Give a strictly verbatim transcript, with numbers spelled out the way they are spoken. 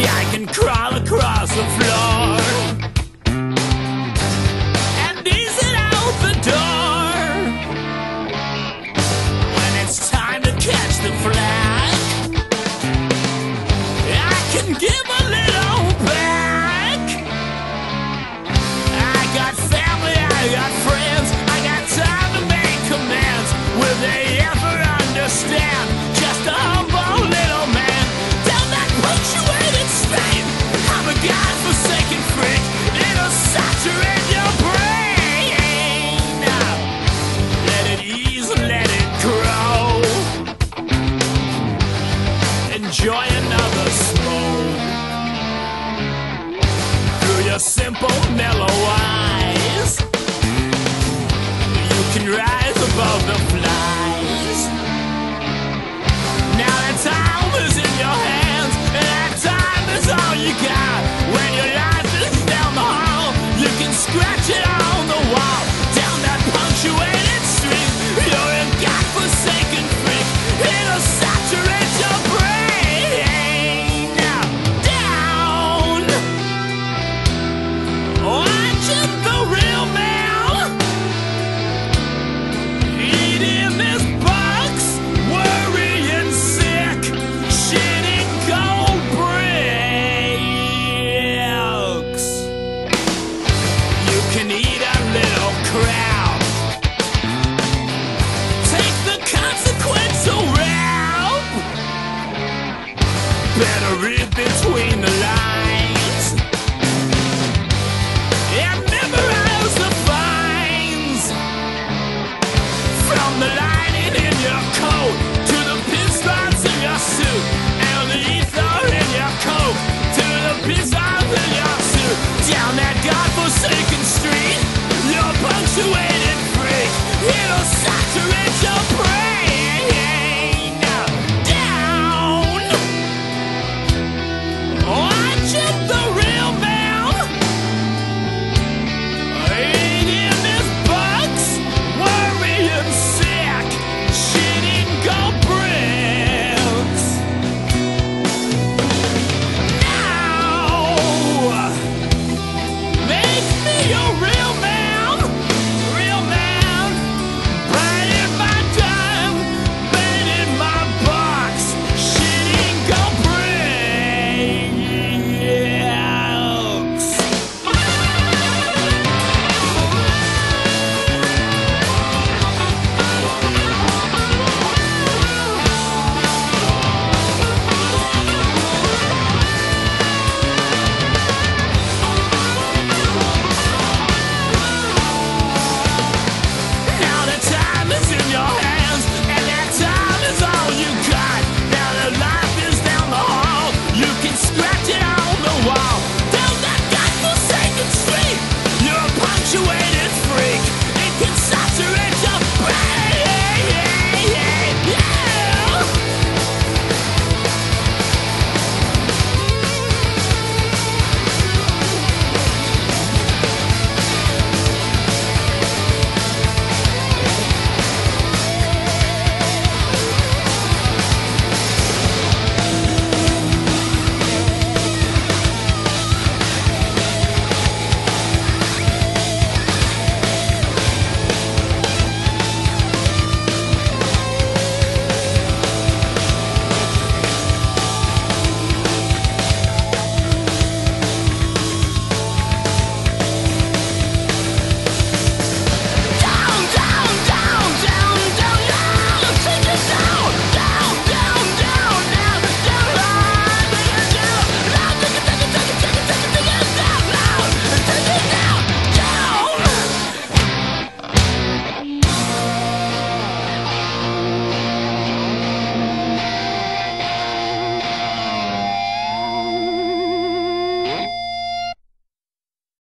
I can crawl across the floor and exit out the door. When it's time to catch the flag, I can give a little back. I got family, I got friends, I got time to make commands. Will they ever understand? Just a humble little man down that punctuated Spain. I'm a godforsaken freak. It'll saturate your brain. Let it ease, let it grow. Enjoy another smoke. Through your simple, mellow eyes, you can rise above the flies. Now that time is in your hands, and that time is all you got. When your life is down the hall, you can scratch it on the wall. Down that punctuated street, you're a godforsaken freak. It'll saturate your brain. Now, down, watching the real man eating this box, worrying sick, shitting cold bricks. You can eat a little crap, take the consequential route. Better read between the lines.